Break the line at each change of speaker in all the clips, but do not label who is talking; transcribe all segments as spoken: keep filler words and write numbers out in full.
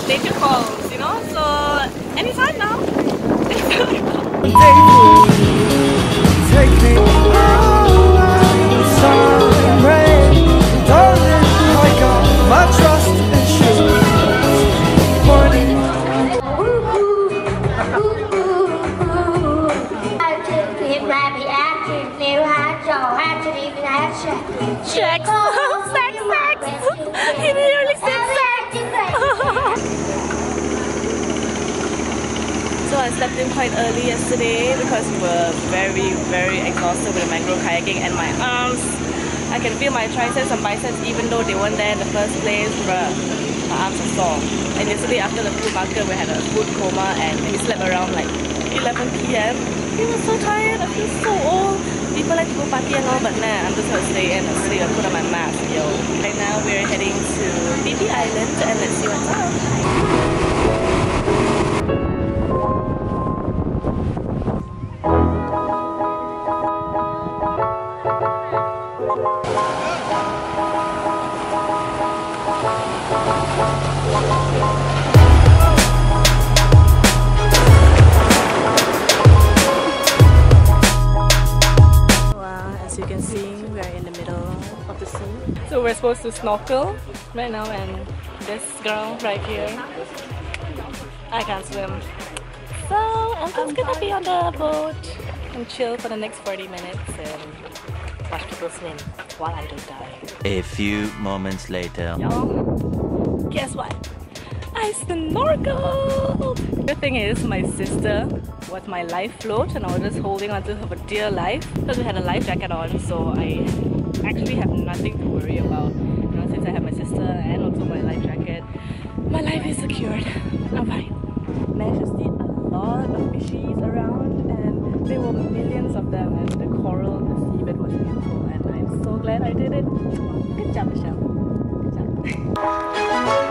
nature calls, you know. So anytime now. Anytime now.
Take me away with sun and rain, darling. I got my trust issues. Morning.
Sex, sex, sex. He nearly said sex. So I slept in quite early yesterday because we were very, very exhausted with the mangrove kayaking, and my arms, I can feel my triceps and biceps even though they weren't there in the first place. Bruh, my arms are sore. And yesterday after the food market we had a food coma and we slept around like eleven p m We were so tired, I feel so old. People like to go party and all, but nah, I'm just gonna stay in and sleep and put on my mask, yo. Right now we're heading to Phi Island and let's see what's up. So we're supposed to snorkel right now, and this girl right here, I can't swim. So I'm just gonna be on the boat and chill for the next forty minutes and watch people swim while I don't die.
A few moments later.
Y'all, guess what? I snorkeled! The thing is, my sister was my life float and I was just holding onto her for dear life because we had a life jacket on, so I actually have nothing to worry about. You know, since I have my sister and also my life jacket, my life is secured. I'm fine. Managed to see a lot of fishies around, and there were millions of them, and the coral, the seabed was beautiful, and I'm so glad I did it. Good job, Michelle. Good job.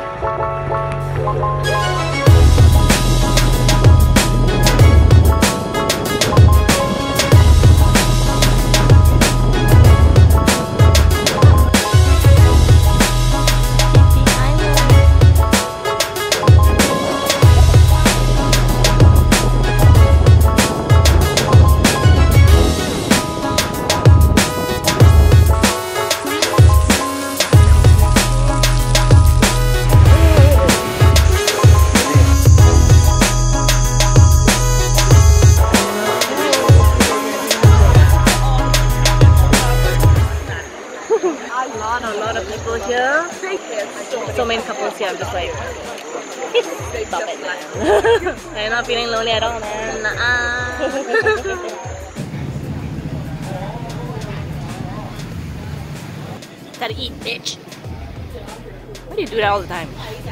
Here. So many couples here, I'm just like, stop it. I'm not feeling lonely at all, man. Nuh-uh. Gotta eat, bitch. Why do you do that all the time?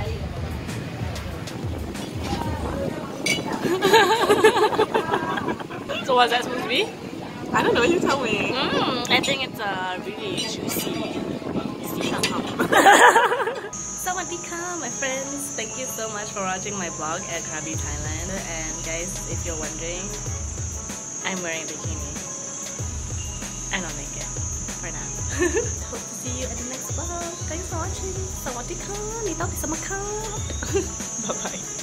So what's that supposed to be?
I don't know, you tell me.
Mm, I think it's uh, really juicy. Sawadika, my friends. Thank you so much for watching my vlog at Krabi, Thailand. And guys, if you're wondering, I'm wearing a bikini. I don't make it for now. Hope to see you at the next vlog. Thanks for watching. Sawadika. Bye bye.